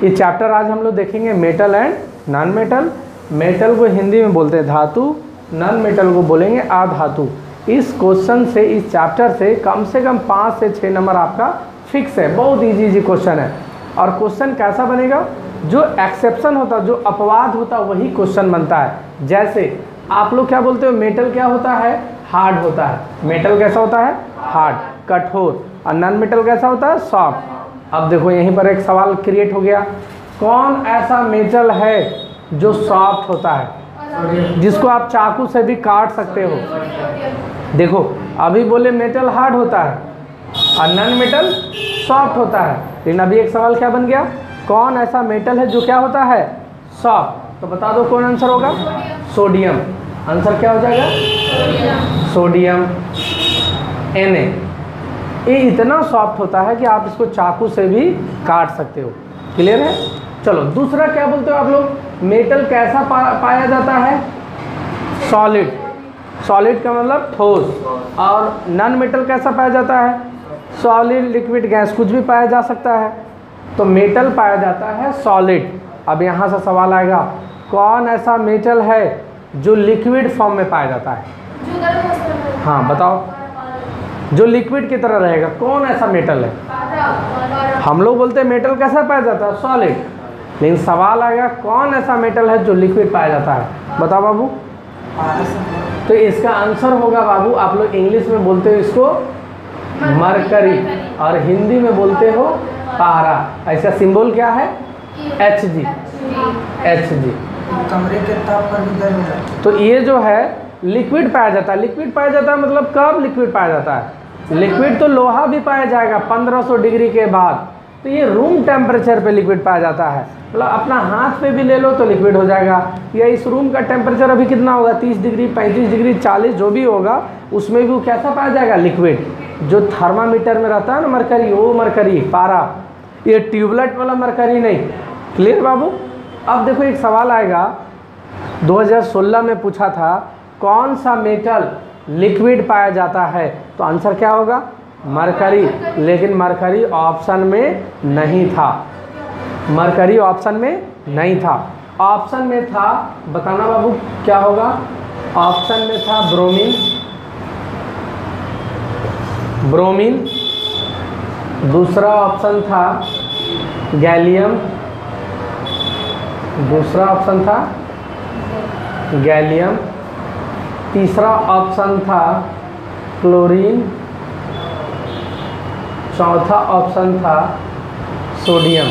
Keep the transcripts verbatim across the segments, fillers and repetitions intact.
इस चैप्टर आज हम लोग देखेंगे metal and non metal. Metal को हिंदी में बोलते हैं धातु, नॉन मेटल को बोलेंगे अधातु। इस क्वेश्चन से, इस चैप्टर से कम से कम पाँच से छः नंबर आपका फिक्स है। बहुत इजी इजी क्वेश्चन है। और क्वेश्चन कैसा बनेगा, जो एक्सेप्शन होता, जो अपवाद होता वही क्वेश्चन बनता है। जैसे आप लोग क्या बोलते हो, मेटल क्या होता है, हार्ड होता है। मेटल कैसा होता है, हार्ड, कठोर। और नॉन मेटल कैसा होता है, सॉफ्ट। अब देखो यहीं पर एक सवाल क्रिएट हो गया, कौन ऐसा मेटल है जो सॉफ्ट होता है, जिसको आप चाकू से भी काट सकते हो। देखो अभी बोले मेटल हार्ड होता है और नॉन मेटल सॉफ्ट होता है, लेकिन अभी एक सवाल क्या बन गया, कौन ऐसा मेटल है जो क्या होता है, सॉफ्ट। तो बता दो कौन आंसर होगा, सोडियम। आंसर क्या हो जाएगा, सोडियम एन ए। ये इतना सॉफ्ट होता है कि आप इसको चाकू से भी काट सकते हो। क्लियर है। चलो दूसरा क्या बोलते हो आप लोग, मेटल कैसा पा, पाया जाता है, सॉलिड। सॉलिड का मतलब ठोस। और नॉन मेटल कैसा पाया जाता है, सॉलिड, लिक्विड, गैस, कुछ भी पाया जा सकता है। तो मेटल पाया जाता है सॉलिड। अब यहाँ से सवाल आएगा, कौन ऐसा मेटल है जो लिक्विड फॉर्म में पाया जाता है। हाँ बताओ, जो लिक्विड की तरह रहेगा, कौन ऐसा मेटल है। हम लोग बोलते हैं मेटल कैसा पाया जाता है, सॉलिड। लेकिन सवाल आएगा कौन ऐसा मेटल है जो लिक्विड पाया जाता है, बताओ बाबू। तो इसका आंसर होगा बाबू, आप लोग इंग्लिश में बोलते हो इसको मरकरी और हिंदी में बोलते हो पारा। ऐसा सिंबल क्या है, एच जी, एच जी। कमरे के ताप पर भी गर्म है। तो ये जो है लिक्विड पाया जाता है। लिक्विड पाया जाता है मतलब कब लिक्विड पाया जाता है, लिक्विड तो लोहा भी पाया जाएगा पंद्रह सौ डिग्री के बाद। तो ये रूम टेम्परेचर पे लिक्विड पाया जाता है, मतलब अपना हाथ पे भी ले लो तो लिक्विड हो जाएगा। या इस रूम का टेम्परेचर अभी कितना होगा, तीस डिग्री, पैंतीस डिग्री, चालीस, जो भी होगा उसमें भी वो कैसा पाया जाएगा, लिक्विड। जो थर्मामीटर में रहता है ना मरकरी, वो मरकरी, पारा। ये ट्यूबलाइट वाला मरकरी नहीं। क्लियर बाबू। अब देखो एक सवाल आएगा, दो हज़ार सोलह में पूछा था, कौन सा मेटल लिक्विड पाया जाता है। तो आंसर क्या होगा, मरकरी। लेकिन मरकरी ऑप्शन में नहीं था, मरकरी ऑप्शन में नहीं था। ऑप्शन में था, बताना बाबू क्या होगा, ऑप्शन में था ब्रोमीन, ब्रोमीन। दूसरा ऑप्शन था गैलियम, दूसरा ऑप्शन था गैलियम। तीसरा ऑप्शन था क्लोरीन। चौथा ऑप्शन था सोडियम।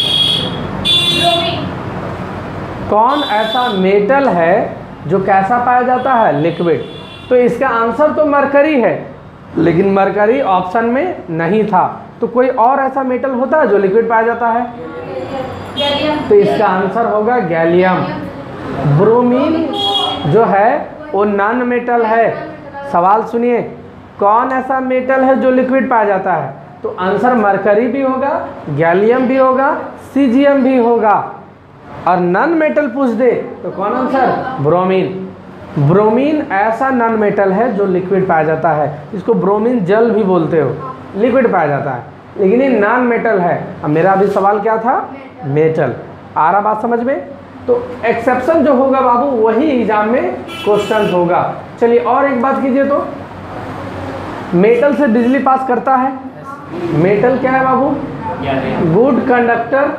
कौन ऐसा मेटल है जो कैसा पाया जाता है, लिक्विड। तो इसका आंसर तो मरकरी है, लेकिन मरकरी ऑप्शन में नहीं था। तो कोई और ऐसा मेटल होता है जो लिक्विड पाया जाता है, तो इसका आंसर होगा गैलियम। ब्रोमीन जो है वो नॉन मेटल है। सवाल सुनिए, कौन ऐसा मेटल है जो लिक्विड पाया जाता है। तो आंसर मरकरी भी होगा, गैलियम भी होगा, सीजियम भी होगा। और नॉन मेटल पूछ दे तो कौन आंसर, ब्रोमीन। ब्रोमीन ऐसा नॉन मेटल है जो लिक्विड पाया जाता है। इसको ब्रोमीन जल भी बोलते हो, लिक्विड पाया जाता है, लेकिन ये नॉन मेटल है। अब मेरा अभी सवाल क्या था, मेटल। आ रहा बात समझ में। तो एक्सेप्शन जो होगा बाबू वही एग्जाम में क्वेश्चन होगा। चलिए और एक बात कीजिए, तो मेटल से बिजली पास करता है। मेटल क्या है बाबू, गुड कंडक्टर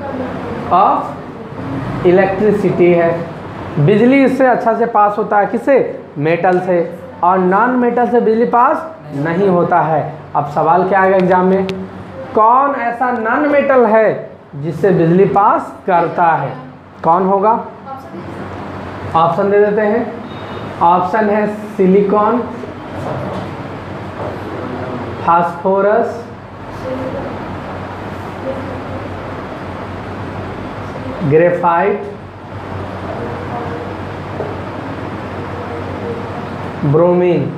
ऑफ इलेक्ट्रिसिटी है। बिजली इससे अच्छा से पास होता है, किससे, मेटल से। और नॉन मेटल से बिजली पास नहीं होता है। अब सवाल क्या आएगा एग्जाम में, कौन ऐसा नॉन मेटल है जिससे बिजली पास करता है, कौन होगा। ऑप्शन दे देते हैं। ऑप्शन है सिलिकॉन, फास्फोरस, ग्रेफाइट, ब्रोमीन।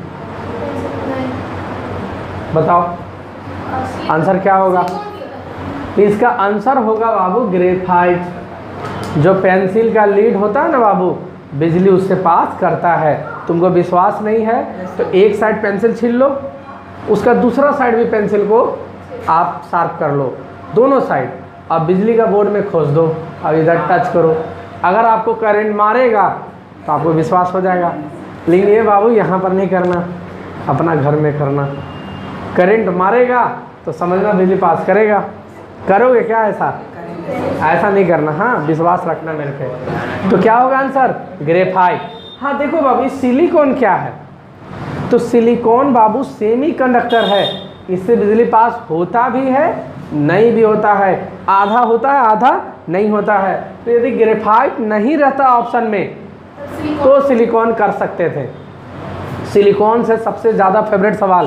बताओ आंसर क्या होगा। इसका आंसर होगा बाबू ग्रेफाइट। जो पेंसिल का लीड होता है ना बाबू, बिजली उससे पास करता है। तुमको विश्वास नहीं है तो एक साइड पेंसिल छील लो, उसका दूसरा साइड भी पेंसिल को आप शार्प कर लो, दोनों साइड, अब बिजली का बोर्ड में खोज दो, अब इधर टच करो, अगर आपको करंट मारेगा तो आपको विश्वास हो जाएगा। लेकिन ये बाबू यहाँ पर नहीं करना, अपना घर में करना। करंट मारेगा तो समझना बिजली पास करेगा। करोगे क्या ऐसा? ऐसा नहीं करना, हाँ विश्वास रखना मेरे पे। तो क्या होगा आंसर? ग्रेफाइट। हाँ देखो बाबू, सिलिकॉन क्या है? तो सिलिकॉन बाबू सेमीकंडक्टर है, इससे बिजली पास होता भी है, नहीं भी होता है, आधा होता है आधा नहीं होता है। तो यदि ग्रेफाइट नहीं रहता ऑप्शन में तो सिलिकॉन कर सकते थे। सिलिकॉन से सबसे ज़्यादा फेवरेट सवाल,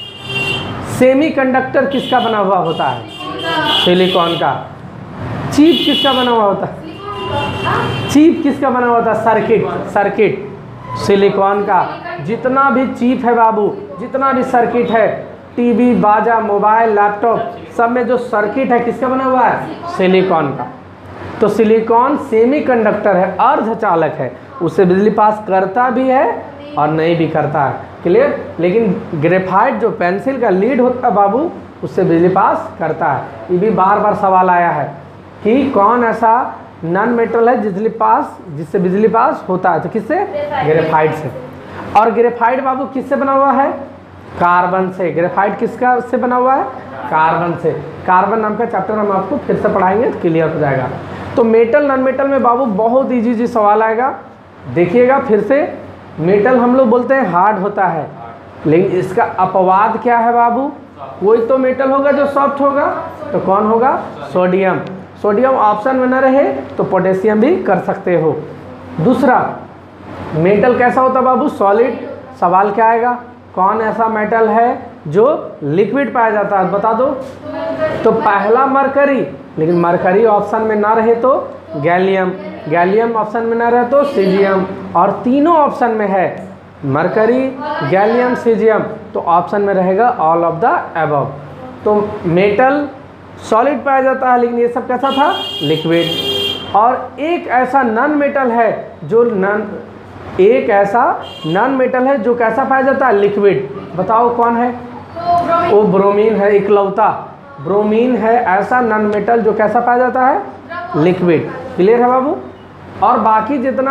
सेमीकंडक्टर किसका बना हुआ होता है? सिलिकॉन का। चिप किसका बना हुआ होता है? चिप किसका बना हुआ होता है? सर्किट, सर्किट सिलिकॉन का। जितना भी चिप है बाबू, जितना भी सर्किट है, टीवी, बाजा, मोबाइल, लैपटॉप, सब में जो सर्किट है किसका बना हुआ है? सिलिकॉन का। तो सिलिकॉन सेमीकंडक्टर है, अर्धचालक है, उससे बिजली पास करता भी है और नहीं भी करता है। क्लियर? लेकिन ग्रेफाइट जो पेंसिल का लीड होता है बाबू, उससे बिजली पास करता है। ये भी बार बार सवाल आया है कि कौन ऐसा नॉन मेटल है जिससे पास जिससे बिजली पास होता है? तो किससे? ग्रेफाइट से। और ग्रेफाइट बाबू किससे बना हुआ है? कार्बन से। ग्रेफाइट किसका से बना हुआ है? कार्बन से। कार्बन नाम का चैप्टर हम आपको फिर से पढ़ाएंगे तो क्लियर हो जाएगा। तो मेटल नॉन मेटल में बाबू बहुत इजी इजी सवाल आएगा, देखिएगा फिर से। मेटल हम लोग बोलते हैं हार्ड होता है, लेकिन इसका अपवाद क्या है बाबू? कोई तो मेटल होगा जो सॉफ्ट होगा, तो कौन होगा? सोडियम। सोडियम ऑप्शन में न रहे तो पोटेशियम भी कर सकते हो। दूसरा, मेटल कैसा होता है बाबू? सॉलिड। सवाल क्या आएगा? कौन ऐसा मेटल है जो लिक्विड पाया जाता है? बता दो। तो पहला मरकरी, लेकिन मरकरी ऑप्शन में ना रहे तो गैलियम, गैलियम ऑप्शन में ना रहे तो सीजियम, और तीनों ऑप्शन में है मरकरी, गैलियम, सीजियम, तो ऑप्शन में रहेगा ऑल ऑफ द अबव। तो मेटल सॉलिड पाया जाता है, लेकिन ये सब कैसा था? लिक्विड। और एक ऐसा नॉन मेटल है जो नॉन एक ऐसा नॉन मेटल है जो कैसा पाया जाता है? लिक्विड। बताओ कौन है? वो ब्रोमीन है, इकलौता ब्रोमीन है ऐसा नॉन मेटल जो कैसा पाया जाता है? लिक्विड। क्लियर है बाबू? और बाकी जितना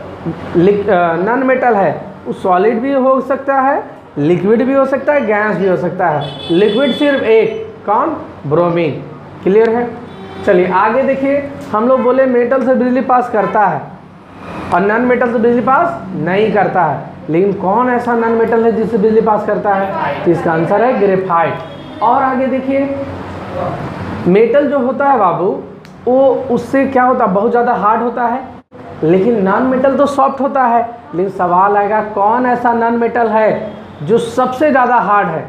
नॉन मेटल है वो सॉलिड भी हो सकता है, लिक्विड भी हो सकता है, गैस भी हो सकता है। लिक्विड सिर्फ एक, कौन? ब्रोमीन। क्लियर है? चलिए आगे देखिए। हम लोग बोले मेटल से बिजली पास करता है और नॉन मेटल से बिजली पास नहीं करता है, लेकिन कौन ऐसा नॉन मेटल है जिससे बिजली पास करता है? तो इसका आंसर है ग्रेफाइट। और आगे देखिए, मेटल जो होता है बाबू वो उससे क्या होता है? बहुत ज़्यादा हार्ड होता है, लेकिन नॉन मेटल तो सॉफ्ट होता है। लेकिन सवाल आएगा कौन ऐसा नॉन मेटल है जो सबसे ज़्यादा हार्ड है?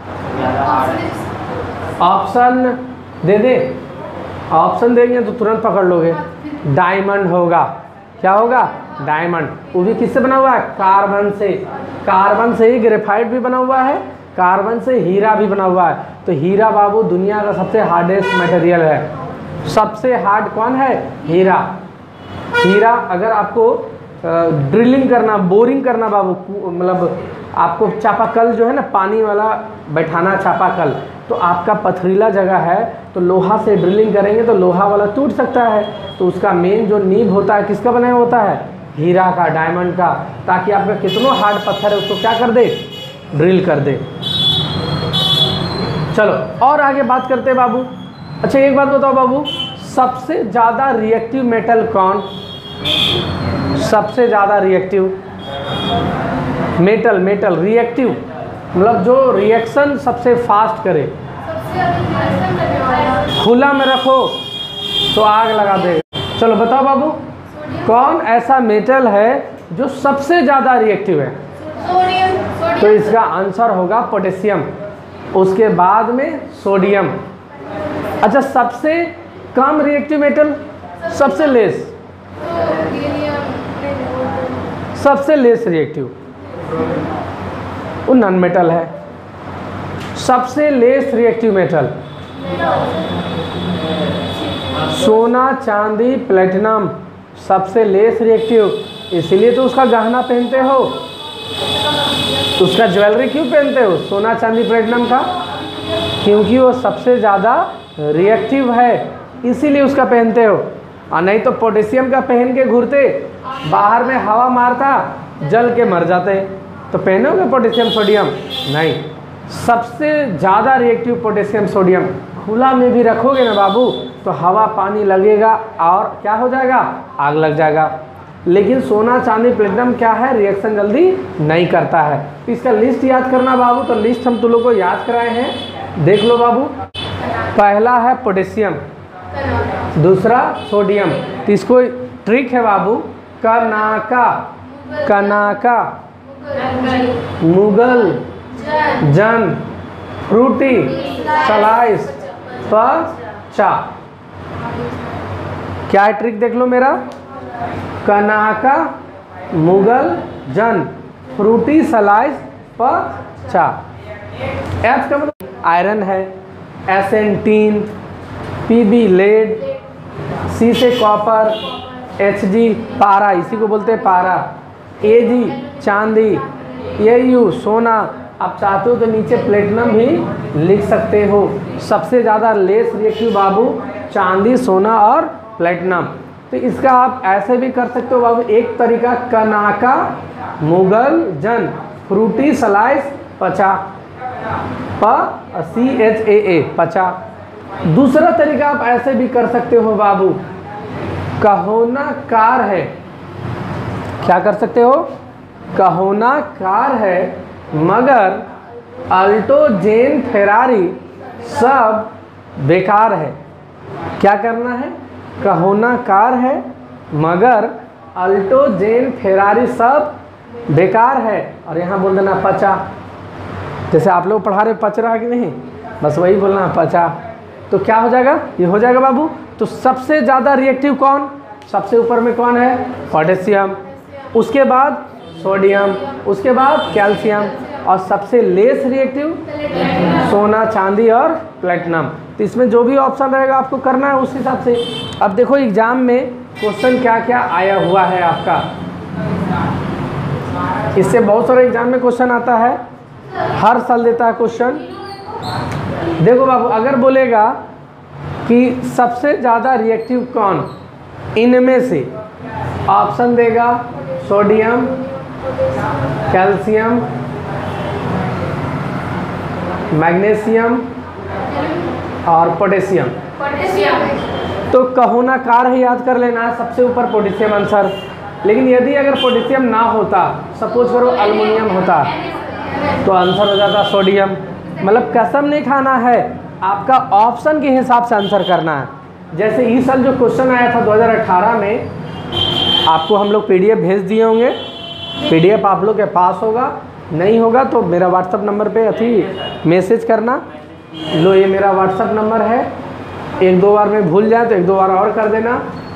ऑप्शन दे दे, ऑप्शन देंगे तो तुरंत पकड़ लोगे। डायमंड होगा। क्या होगा? डायमंड। वो भी किससे बना हुआ है? कार्बन से। कार्बन से ही ग्रेफाइट भी बना हुआ है, कार्बन से हीरा भी बना हुआ है। तो हीरा बाबू दुनिया का सबसे हार्डेस्ट मटेरियल है। सबसे हार्ड कौन है? हीरा। हीरा अगर आपको ड्रिलिंग करना, बोरिंग करना बाबू, मतलब आपको चापाकल जो है ना, पानी वाला बैठाना चापाकल, तो आपका पथरीला जगह है तो लोहा से ड्रिलिंग करेंगे तो लोहा वाला टूट सकता है। तो उसका मेन जो नींव होता है किसका बना होता है? हीरा का, डायमंड का, ताकि आपका कितना हार्ड पत्थर है उसको क्या कर दे? ड्रिल कर दे। चलो और आगे बात करते हैं बाबू। अच्छा एक बात बताओ बाबू, सबसे ज़्यादा रिएक्टिव मेटल कौन? सबसे ज़्यादा रिएक्टिव मेटल, मेटल रिएक्टिव मतलब जो रिएक्शन सबसे फास्ट करे। खुला में रखो तो आग लगा देगा। चलो बताओ बाबू, कौन ऐसा मेटल है जो सबसे ज़्यादा रिएक्टिव है? तो इसका आंसर होगा पोटेशियम, उसके बाद में सोडियम। अच्छा सबसे कम रिएक्टिव मेटल? सबसे लेस, सबसे लेस रिएक्टिव वो नॉन मेटल है। सबसे लेस रिएक्टिव मेटल सोना, चांदी, प्लेटिनम, सबसे लेस रिएक्टिव। इसीलिए तो उसका गहना पहनते हो, उसका ज्वेलरी क्यों पहनते हो सोना, चांदी, प्लेटिनम का? क्योंकि वो सबसे ज़्यादा रिएक्टिव है। इसीलिए उसका पहनते हो, और नहीं तो पोटेशियम का पहन के घूरते, बाहर में हवा मारता, जल के मर जाते। तो पहनोगे पोटेशियम सोडियम? नहीं। सबसे ज़्यादा रिएक्टिव पोटेशियम सोडियम खुला में भी रखोगे ना बाबू, तो हवा पानी लगेगा और क्या हो जाएगा, आग लग जाएगा। लेकिन सोना चांदी प्लेटिनम क्या है, रिएक्शन जल्दी नहीं करता है। इसका लिस्ट याद करना बाबू, तो लिस्ट हम तुम लोग को याद कराए हैं, देख लो बाबू। पहला है पोटेशियम, दूसरा सोडियम। तो इसको ट्रिक है बाबू, कनाका, कनाका, मुगल, जन, फ्रूटी, सलाइस, पचा। क्या है ट्रिक देख लो मेरा, कनाका, मुगल, जन, फ्रूटी, सलाइस, पचा। एफ का मतलब आयरन है, S N tin, P B lead, C से कॉपर, एच जी पारा, इसी को बोलते हैं पारा, ए जी चांदी, ए यू सोना। आप चाहते हो तो नीचे प्लेटिनम भी लिख सकते हो। सबसे ज़्यादा लेस रिएक्टिव बाबू चांदी, सोना और प्लेटिनम। तो इसका आप ऐसे भी कर सकते हो बाबू, एक तरीका कनाका, मुगल, जन, फ्रूटी, सलाइस, पचा, प सी एच ए ए, पचा। दूसरा तरीका आप ऐसे भी कर सकते हो बाबू, कहोना कार है। क्या कर सकते हो, कहोना कार है, मगर अल्टो, जेन, फेरारी सब बेकार है। क्या करना है, कहोना कार है मगर अल्टो, जेन, फेरारी सब बेकार है, और यहाँ बोल देना पचा। जैसे आप लोग पढ़ा रहे पच रहा कि नहीं, बस वही बोलना पचा। तो क्या हो जाएगा, ये हो जाएगा बाबू। तो सबसे ज़्यादा रिएक्टिव कौन, सबसे ऊपर में कौन है, पोटेशियम, उसके बाद सोडियम, उसके बाद कैल्शियम, और सबसे लेस रिएक्टिव सोना, चांदी और प्लेटिनम। तो इसमें जो भी ऑप्शन रहेगा आपको करना है उस हिसाब से। अब देखो एग्जाम में क्वेश्चन क्या क्या आया हुआ है आपका, इससे बहुत सारे एग्जाम में क्वेश्चन आता है, हर साल देता है क्वेश्चन। देखो बाबू, अगर बोलेगा कि सबसे ज़्यादा रिएक्टिव कौन, इनमें से ऑप्शन देगा सोडियम, कैल्शियम, मैग्नीशियम और पोटेशियम। तो कहोना कार है, याद कर लेना है, सबसे ऊपर पोटेशियम आंसर। लेकिन यदि अगर पोटेशियम ना होता, सपोज करो एल्युमिनियम होता, तो आंसर हो जाता सोडियम। मतलब कसम नहीं खाना है, आपका ऑप्शन के हिसाब से आंसर करना है। जैसे इस साल जो क्वेश्चन आया था दो हज़ार अठारह में, आपको हम लोग पीडीएफ भेज दिए होंगे, पीडीएफ आप लोग के पास होगा, नहीं होगा तो मेरा व्हाट्सअप नंबर पे अथी मैसेज करना। लो ये मेरा व्हाट्सअप नंबर है, एक दो बार में भूल जाए तो एक दो बार और कर देना।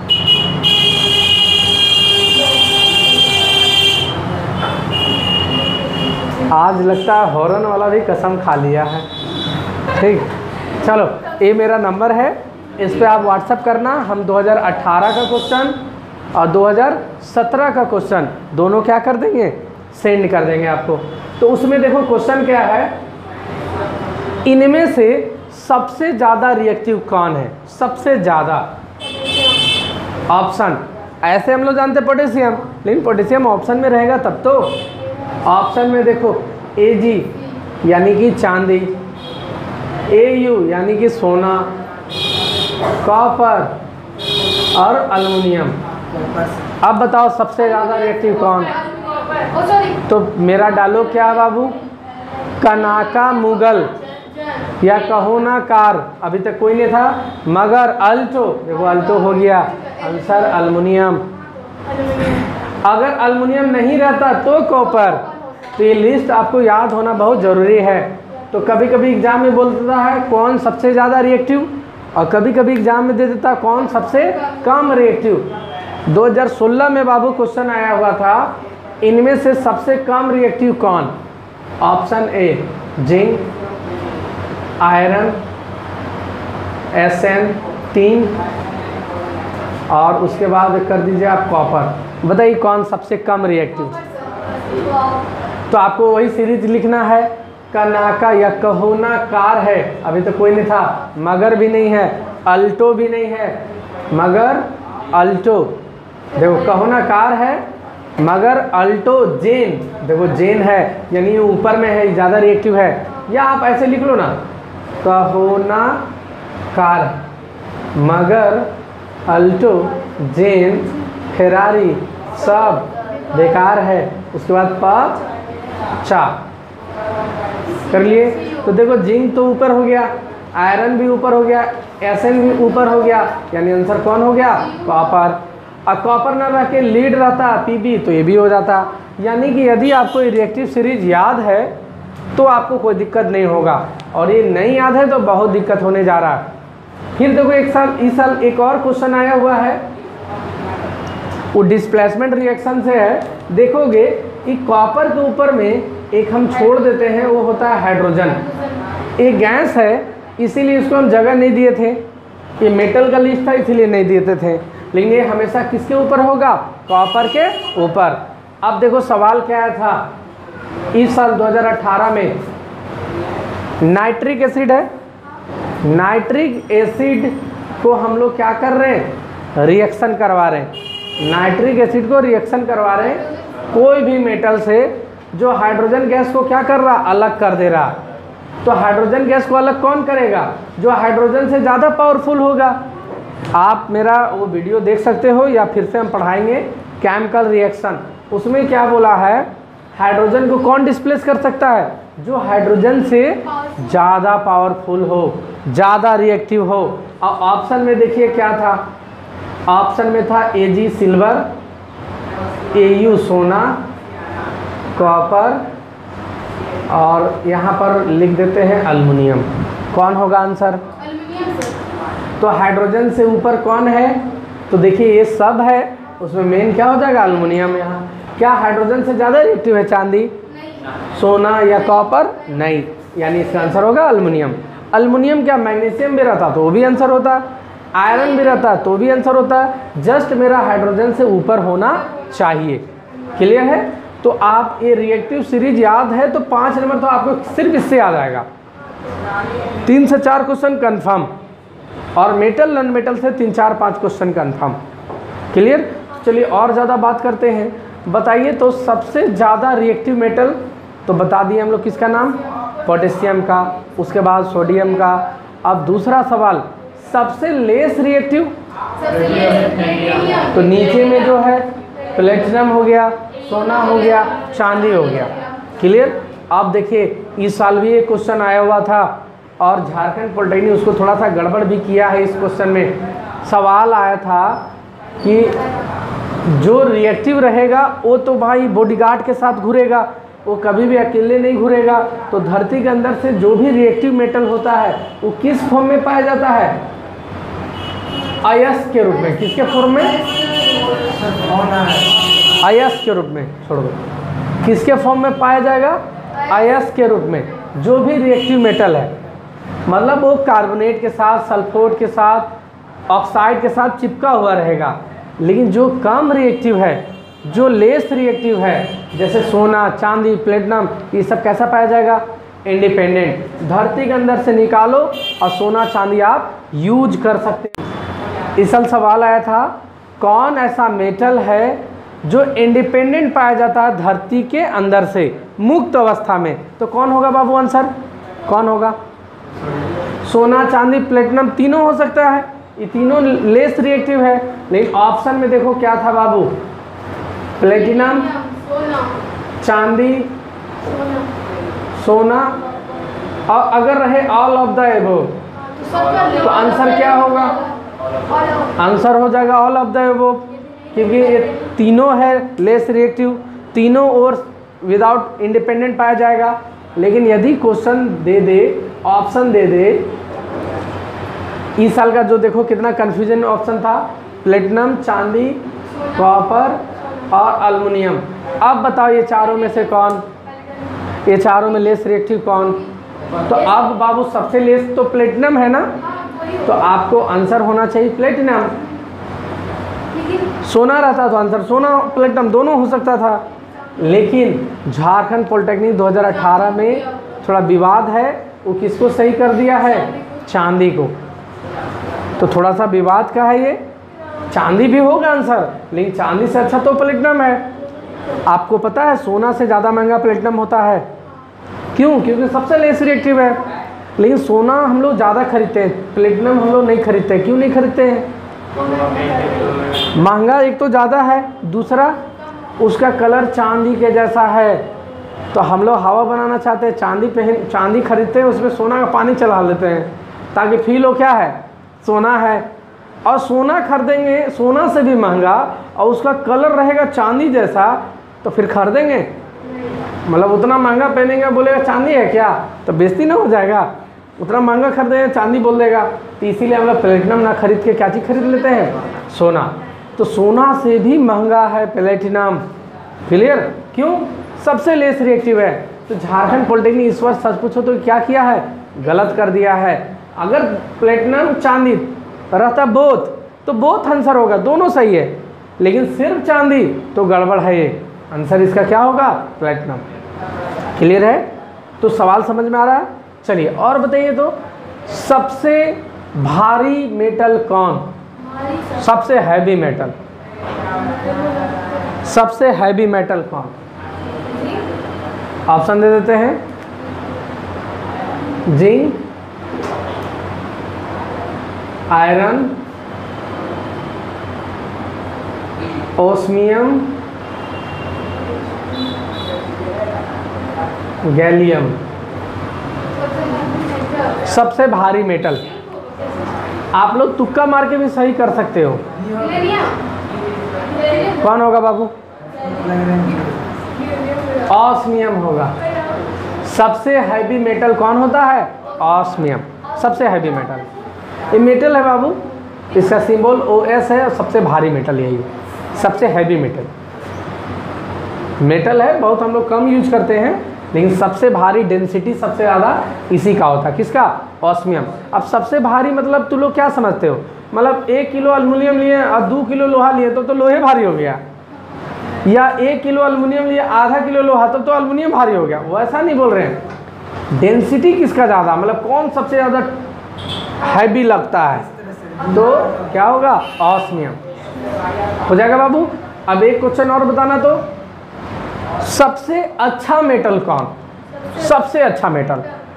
आज लगता है हॉर्न वाला भी कसम खा लिया है। ठीक, चलो ये मेरा नंबर है, इस पे आप व्हाट्सअप करना। हम दो हज़ार अठारह का क्वेश्चन और दो हज़ार सत्रह का क्वेश्चन दोनों क्या कर देंगे, सेंड कर देंगे आपको। तो उसमें देखो क्वेश्चन क्या है, इनमें से सबसे ज़्यादा रिएक्टिव कौन है, सबसे ज़्यादा ऑप्शन। ऐसे हम लोग जानते हैं पोटेशियम, लेकिन पोटेशियम ऑप्शन में रहेगा तब तो। ऑप्शन में देखो ए जी यानी कि चांदी, ए यू यानी कि सोना, कॉपर और एल्युमिनियम। अब बताओ सबसे ज़्यादा रिएक्टिव कौन। तो मेरा डालो क्या है बाबू, कनाका, मुगल या कहोना कार, अभी तक कोई नहीं था, मगर अल्टो, देखो अल्टो हो गया आंसर, एल्युमिनियम। अगर एल्युमिनियम नहीं रहता तो कॉपर। तो ये लिस्ट आपको याद होना बहुत ज़रूरी है। तो कभी कभी एग्जाम में बोल देता है कौन सबसे ज़्यादा रिएक्टिव, और कभी कभी एग्जाम में दे देता है कौन सबसे कम रिएक्टिव। दो हज़ार सोलह में बाबू क्वेश्चन आया हुआ था, इनमें से सबसे कम रिएक्टिव कौन। Option A zinc, iron, S N tin, और उसके बाद कर दीजिए आप कॉपर। बताइए कौन सबसे कम रिएक्टिव। तो आपको वही सीरीज लिखना है, कनाका या कहोना कार है, अभी तो कोई नहीं था, मगर भी नहीं है, अल्टो भी नहीं है, मगर अल्टो, देखो कहो ना कार है मगर अल्टो जेन, देखो जेन है यानी ये ऊपर में है, ज़्यादा रिएक्टिव है। या आप ऐसे लिख लो ना, कहो ना कार मगर अल्टो जेन फेरारी सब बेकार है। उसके बाद प चा कर लिए। तो देखो जिंक तो ऊपर हो गया, आयरन भी ऊपर हो गया, एसएन भी ऊपर हो गया, यानी आंसर कौन हो गया? कॉपर। अब कॉपर ना रह के लीड रहता पीबी तो ये भी हो जाता। यानी कि यदि आपको रिएक्टिव सीरीज याद है तो आपको कोई दिक्कत नहीं होगा, और ये नहीं याद है तो बहुत दिक्कत होने जा रहा है। फिर देखो एक साल इस साल एक और क्वेश्चन आया हुआ है, वो डिस्प्लेसमेंट रिएक्शन से है। देखोगे कि कॉपर के ऊपर में एक हम छोड़ देते हैं, वो होता है हाइड्रोजन। एक गैस है इसीलिए इसको हम जगह नहीं दिए थे, ये मेटल का लिस्ट था इसीलिए नहीं देते थे, लेकिन ये हमेशा किसके ऊपर होगा? कॉपर के ऊपर। अब देखो सवाल क्या आया था इस साल दो हज़ार अठारह में, नाइट्रिक एसिड है, नाइट्रिक एसिड को हम लोग क्या कर रहे हैं? रिएक्शन करवा रहे हैं। नाइट्रिक एसिड को रिएक्शन करवा रहे हैं कोई भी मेटल से जो हाइड्रोजन गैस को क्या कर रहा? अलग कर दे रहा। तो हाइड्रोजन गैस को अलग कौन करेगा? जो हाइड्रोजन से ज़्यादा पावरफुल होगा। आप मेरा वो वीडियो देख सकते हो या फिर से हम पढ़ाएंगे केमिकल रिएक्शन, उसमें क्या बोला है? हाइड्रोजन को कौन डिस्प्लेस कर सकता है? जो हाइड्रोजन से ज़्यादा पावरफुल हो, ज़्यादा रिएक्टिव हो। और ऑप्शन में देखिए क्या था? ऑप्शन में था A G silver, A U सोना, कॉपर, और यहाँ पर लिख देते हैं एल्युमिनियम। कौन होगा आंसर? तो हाइड्रोजन से ऊपर कौन है? तो देखिए ये सब है, उसमें मेन क्या हो जाएगा? एल्युमिनियम। यहाँ क्या हाइड्रोजन से ज़्यादा रिएक्टिव है चांदी, सोना या कॉपर? नहीं, यानी इसका आंसर होगा एल्युमिनियम। एल्युमिनियम क्या मैग्नीशियम भी रहता तो वो भी आंसर होता, आयरन भी रहता तो भी आंसर होता, जस्ट मेरा हाइड्रोजन से ऊपर होना चाहिए। क्लियर है? तो आप ये रिएक्टिव सीरीज याद है तो पाँच नंबर तो आपको सिर्फ इससे याद आएगा। तीन से चार क्वेश्चन कंफर्म, और मेटल नॉन मेटल से तीन चार पाँच क्वेश्चन कंफर्म। क्लियर? चलिए और ज़्यादा बात करते हैं। बताइए तो सबसे ज़्यादा रिएक्टिव मेटल तो बता दिए हम लोग, किसका नाम? पोटेशियम का, उसके बाद सोडियम का। अब दूसरा सवाल, सबसे लेस रिएक्टिव तो नीचे में जो है प्लेटिनम हो गया, सोना हो गया, चांदी हो गया। क्लियर? आप देखिए इस साल भी एक क्वेश्चन आया हुआ था और झारखंड पॉलिटेक्निक ने उसको थोड़ा सा गड़बड़ भी किया है। इस क्वेश्चन में सवाल आया था कि जो रिएक्टिव रहेगा वो तो भाई बॉडीगार्ड के साथ घूरेगा, वो कभी भी अकेले नहीं घूरेगा। तो धरती के अंदर से जो भी रिएक्टिव मेटल होता है वो किस फॉर्म में पाया जाता है? अयस्क के रूप में। किसके फॉर्म में? अयस्क के रूप में। छोड़ दो, किसके फॉर्म में पाया जाएगा? अयस्क के रूप में। जो भी रिएक्टिव मेटल है, मतलब वो कार्बोनेट के साथ, सल्फोट के साथ, ऑक्साइड के साथ चिपका हुआ रहेगा। लेकिन जो कम रिएक्टिव है, जो लेस रिएक्टिव है, जैसे सोना, चांदी, प्लेटिनम, ये सब कैसा पाया जाएगा? इंडिपेंडेंट। धरती के अंदर से निकालो और सोना चांदी आप यूज कर सकते हैं। इस साल सवाल आया था कौन ऐसा मेटल है जो इंडिपेंडेंट पाया जाता है धरती के अंदर से मुक्त अवस्था में? तो कौन होगा बाबू आंसर? कौन होगा? सोना, चांदी, प्लेटिनम तीनों हो सकता है, ये तीनों लेस रिएक्टिव है। लेकिन ऑप्शन में देखो क्या था बाबू? प्लेटिनम, चांदी, सोना, और अगर रहे ऑल ऑफ द एबोव तो आंसर क्या होगा? आंसर हो जाएगा ऑल ऑफ द एबोव, क्योंकि ये तीनों है लेस रिएक्टिव, तीनों और विदाउट इंडिपेंडेंट पाया जाएगा। लेकिन यदि क्वेश्चन दे दे, ऑप्शन दे दे, इस साल का जो देखो कितना कन्फ्यूजन ऑप्शन था, प्लेटिनम, चांदी, कॉपर और एल्युमिनियम। अब बताओ ये चारों में से कौन, ये चारों में लेस रिएक्टिव कौन? तो अब बाबू सबसे लेस तो प्लेटिनम है ना, तो आपको आंसर होना चाहिए प्लेटिनम। सोना रहता तो आंसर सोना, प्लेटिनम दोनों हो सकता था। लेकिन झारखंड पॉलिटेक्निक दो हज़ार अठारह में थोड़ा विवाद है, वो किसको सही कर दिया है? चांदी को। तो थोड़ा सा विवाद का है ये। चांदी भी होगा आंसर, लेकिन चांदी से अच्छा तो प्लेटिनम है। आपको पता है सोना से ज़्यादा महंगा प्लेटिनम होता है। क्यों? क्योंकि सबसे लेस रिएक्टिव है। लेकिन सोना हम लोग ज़्यादा खरीदते हैं, प्लेटिनम हम लोग नहीं खरीदते। क्यों नहीं खरीदते हैं? महंगा एक तो ज़्यादा है, दूसरा उसका कलर चांदी के जैसा है। तो हम लोग हवा बनाना चाहते हैं, चांदी पहन चांदी खरीदते हैं, उसमें सोना का पानी चला लेते हैं ताकि फील हो क्या है, सोना है। और सोना खरीदेंगे सोना से भी महंगा और उसका कलर रहेगा चांदी जैसा, तो फिर खरीदेंगे? मतलब उतना महंगा पहनेंगे, बोलेगा चांदी है क्या, तो बेइज्जती ना हो जाएगा? उतना महंगा खरीदेंगे, चांदी बोल देगा। तो इसीलिए हम लोग प्लेटिनम ना खरीद के क्या चीज़ खरीद लेते हैं? सोना। तो सोना से भी महंगा है प्लेटिनम। क्लियर? क्यों? सबसे लेस रिएक्टिव है। तो झारखंड पॉलिटेक्निक इस वर्ष सच पूछो तो क्या किया है? गलत कर दिया है। अगर प्लेटिनम चांदी रहता बोथ, तो बोथ आंसर होगा, दोनों सही है। लेकिन सिर्फ चांदी तो गड़बड़ है, ये आंसर इसका क्या होगा? प्लेटिनम। क्लियर है? तो सवाल समझ में आ रहा है? चलिए और बताइए, तो सबसे भारी मेटल कौन? सबसे हैवी मेटल, सबसे हैवी मेटल कौन? ऑप्शन दे देते हैं। Zinc, iron, osmium, gallium. सबसे भारी मेटल। आप लोग तुक्का मार के भी सही कर सकते हो। कौन होगा बाबू? ऑस्मियम होगा। सबसे हैवी मेटल कौन होता है? ऑस्मियम। सबसे हैवी मेटल ये मेटल है बाबू, इसका सिंबल ओ एस है। और सबसे भारी मेटल यही है, सबसे हैवी मेटल मेटल है। बहुत हम लोग कम यूज करते हैं, लेकिन सबसे भारी डेंसिटी सबसे ज़्यादा इसी का होता है। किसका? ऑस्मियम। अब सबसे भारी मतलब तुम लोग क्या समझते हो? मतलब एक किलो अल्युमिनियम लिए और दो किलो लोहा लिए तो तो लोहे भारी हो गया, या एक किलो अल्युमिनियम लिए आधा किलो लोहा तो तो अल्युमिनियम भारी हो गया। वैसा नहीं बोल रहे हैं। डेंसिटी किसका ज़्यादा, मतलब कौन सबसे ज़्यादा हैवी लगता है, तो क्या होगा? ऑस्मियम हो जाएगा बाबू। अब एक क्वेश्चन और बताना, तो सबसे अच्छा मेटल कौन? सबसे अच्छा मेटल,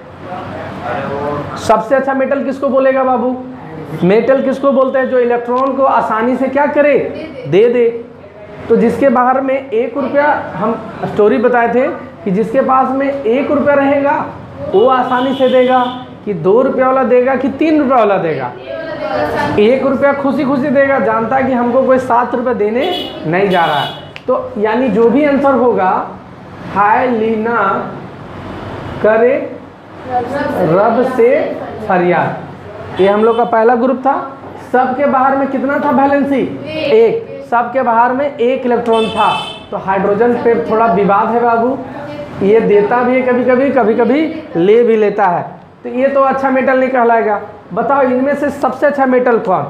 सबसे अच्छा मेटल किसको बोलेगा बाबू? मेटल किसको बोलते हैं? जो इलेक्ट्रॉन को आसानी से क्या करे? दे दे। तो जिसके बाहर में एक रुपया, हम स्टोरी बताए थे कि जिसके पास में एक रुपया रहेगा वो आसानी से देगा, कि दो रुपया वाला देगा कि तीन रुपया वाला देगा? एक रुपया खुशी खुशी देगा, जानता है कि हमको कोई सात रुपये देने नहीं जा रहा है। तो यानी जो भी आंसर होगा, हाय लीना करे रब से फरियाद, ये हम लोग का पहला ग्रुप था। सबके बाहर में कितना था वैलेंसी? एक। सबके बाहर में एक इलेक्ट्रॉन था। तो हाइड्रोजन पे थोड़ा विवाद है बाबू, ये देता भी है कभी कभी, कभी कभी ले भी लेता है। तो ये तो अच्छा मेटल नहीं कहलाएगा। बताओ इनमें से सबसे अच्छा मेटल कौन?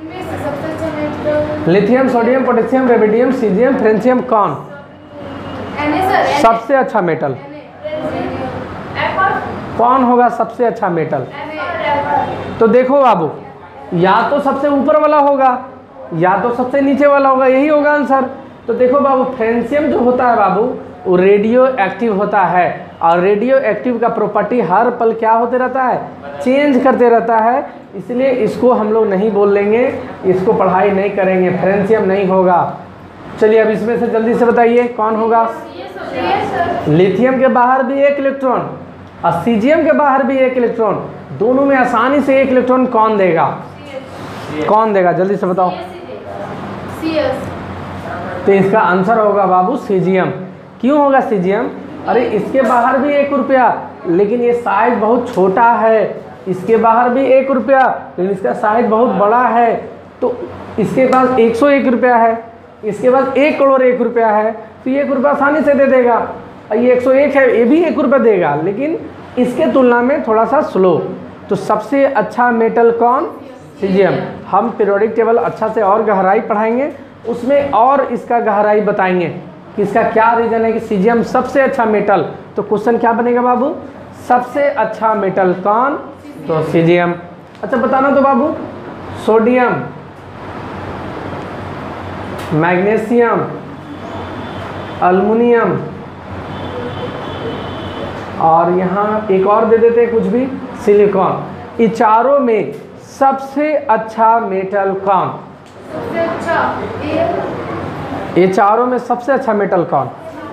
Lithium, sodium, potassium, radium, caesium, francium, कौन सबसे अच्छा मेटल? कौन होगा सबसे अच्छा मेटल? तो देखो बाबू, या तो सबसे ऊपर वाला होगा या तो सबसे नीचे वाला होगा, यही होगा आंसर। तो देखो बाबू, फ्रेंशियम जो होता है बाबू वो रेडियो एक्टिव होता है, और रेडियो एक्टिव का प्रॉपर्टी हर पल क्या होते रहता है? चेंज करते रहता है। इसलिए इसको हम लोग नहीं बोल लेंगे, इसको पढ़ाई नहीं करेंगे, फ्रेंशियम नहीं होगा। चलिए अब इसमें से जल्दी से बताइए कौन होगा? लिथियम के बाहर भी एक इलेक्ट्रॉन और सीजियम के बाहर भी एक इलेक्ट्रॉन, दोनों में आसानी से एक इलेक्ट्रॉन कौन देगा? कौन देगा? जल्दी से बताओ। तो इसका आंसर होगा बाबू सीजियम। क्यों होगा सीजियम? अरे इसके बाहर भी एक रुपया, लेकिन ये साइज बहुत छोटा है। इसके बाहर भी एक रुपया, लेकिन इसका साइज बहुत बड़ा है। तो इसके पास एक सौ एक रुपया है, इसके पास एक करोड़ एक रुपया है, तो ये एक रुपया आसानी से दे देगा। और ये एक सौ एक है, ये भी एक रुपया देगा, लेकिन इसके तुलना में थोड़ा सा स्लो। तो सबसे अच्छा मेटल कौन? सीजियम। हम पीरियोडिक टेबल अच्छा से और गहराई पढ़ाएंगे, उसमें और इसका गहराई बताएंगे कि इसका क्या रीज़न है कि सीजियम सबसे अच्छा मेटल। तो क्वेश्चन क्या बनेगा बाबू? सबसे अच्छा मेटल कौन? तो सीजियम। अच्छा बताना तो बाबू, सोडियम, मैग्नीशियम, एल्युमिनियम, और यहाँ एक और दे देते हैं कुछ भी, सिलिकॉन। ये चारों में सबसे अच्छा मेटल कौन? सबसे अच्छा ये चारों में सबसे अच्छा मेटल कौन?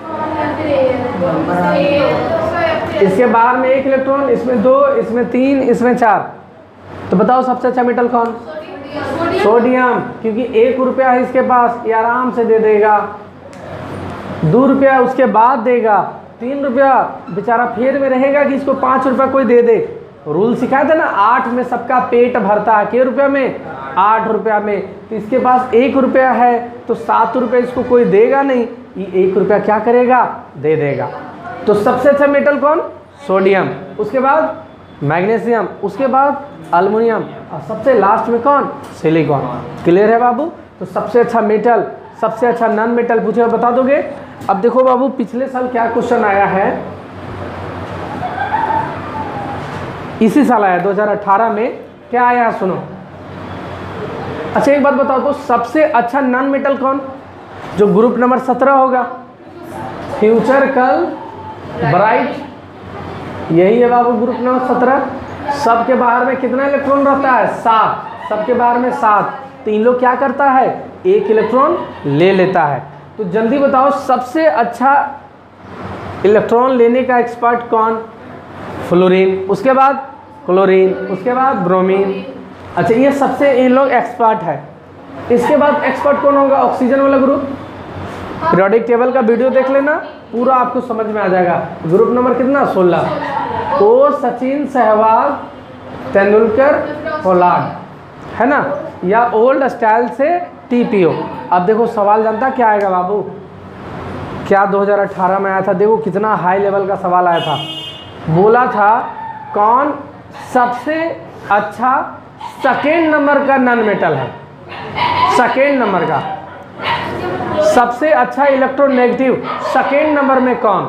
इसके बाहर में एक इलेक्ट्रॉन, इसमें दो, इसमें तीन, इसमें चार, तो बताओ सबसे अच्छा मेटल कौन? सोडियम, क्योंकि एक रुपया है इसके पास, ये आराम से दे देगा। दो रुपया उसके बाद देगा, तीन रुपया बेचारा फेर में रहेगा कि इसको पाँच रुपया कोई दे दे। रूल सिखाया था ना, आठ में सबका पेट भरता है, के रुपया में? आठ रुपया में। तो इसके पास एक रुपया है तो सात रुपये इसको कोई देगा नहीं, ये एक रुपया क्या करेगा? दे देगा। तो सबसे अच्छा मेटल कौन? सोडियम, उसके बाद मैग्नीशियम, उसके बाद एल्युमिनियम, और सबसे लास्ट में कौन? सिलिकॉन। क्लियर है बाबू? तो सबसे अच्छा मेटल, सबसे अच्छा नॉन मेटल पूछे बता दोगे? अब देखो बाबू, पिछले साल क्या क्वेश्चन आया है, इसी साल आया दो हज़ार अठारह में, क्या आया सुनो। अच्छा एक बात बताओ तो, सबसे अच्छा नॉन मेटल कौन? जो ग्रुप नंबर सत्रह होगा, फ्यूचर कल ब्राइट, यही है बाबू ग्रुप नंबर सत्रह। सबके बाहर में कितना इलेक्ट्रॉन रहता है? सात, सबके बाहर में सात। तो इन लोग क्या करता है? एक इलेक्ट्रॉन ले लेता है। तो जल्दी बताओ सबसे अच्छा इलेक्ट्रॉन लेने का एक्सपर्ट कौन? फ्लोरीन, उसके बाद क्लोरीन, उसके बाद ब्रोमीन। अच्छा ये सबसे ये लोग एक्सपर्ट है। इसके बाद एक्सपर्ट कौन होगा? ऑक्सीजन वाला ग्रुप। पीरियोडिक टेबल का वीडियो देख लेना, पूरा आपको समझ में आ जाएगा। ग्रुप नंबर कितना? सोलह। ओ सचिन, सहवाग, तेंदुलकर, पोलार्ड, है ना, या ओल्ड स्टाइल से टीपीओ। अब देखो सवाल जानता क्या आएगा बाबू? क्या दो हज़ार अठारह में आया था? देखो कितना हाई लेवल का सवाल आया था। बोला था कौन सबसे अच्छा सेकेंड नंबर का नॉन मेटल है? सेकेंड नंबर का सबसे अच्छा इलेक्ट्रोनेगेटिव सेकेंड नंबर में कौन?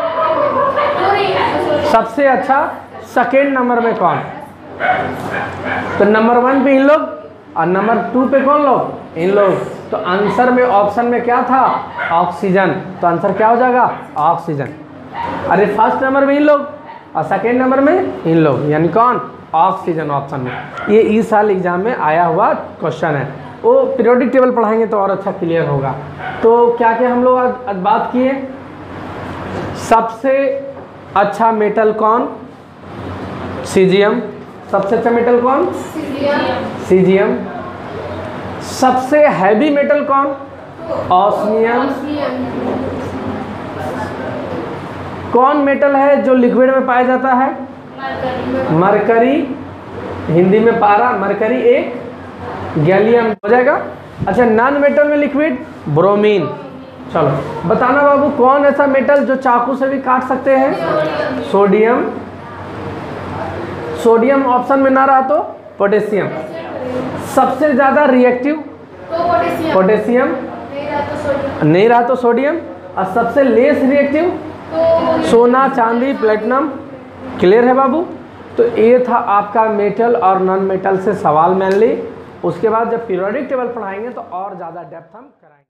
सबसे अच्छा सेकेंड नंबर में कौन? तो नंबर वन पे इन लोग, और नंबर टू पे कौन लोग? इन लोग। तो आंसर में ऑप्शन में क्या था? ऑक्सीजन। तो आंसर क्या हो जाएगा? ऑक्सीजन। अरे फर्स्ट नंबर में इन लोग और सेकेंड नंबर में इन लोग, यानी कौन? ऑक्सीजन ऑप्शन में। ये इस साल एग्जाम में आया हुआ क्वेश्चन है। वो पीरियोडिक टेबल पढ़ाएंगे तो और अच्छा क्लियर होगा। तो क्या क्या हम लोग आज, आज बात किए? सबसे अच्छा मेटल कौन? सीजियम। सबसे अच्छा मेटल कौन? सीजियम। सबसे हैवी मेटल कौन? ऑस्मियम। कौन मेटल है जो लिक्विड में पाया जाता है? मरकरी, हिंदी में पारा, मरकरी एक, गैलियम हो जाएगा। अच्छा नॉन मेटल में लिक्विड? ब्रोमीन। चलो बताना बाबू, कौन ऐसा मेटल जो चाकू से भी काट सकते हैं? सोडियम। सोडियम ऑप्शन में ना रहा तो पोटेशियम। सबसे ज़्यादा रिएक्टिव? पोटेशियम। नहीं रहा तो सोडियम। और सबसे लेस रिएक्टिव? सोना, चांदी, प्लेटिनम। क्लियर है बाबू? तो ये था आपका मेटल और नॉन मेटल से सवाल मेनली। उसके बाद जब पीरियोडिक टेबल पढ़ाएंगे तो और ज़्यादा डेप्थ हम कराएंगे।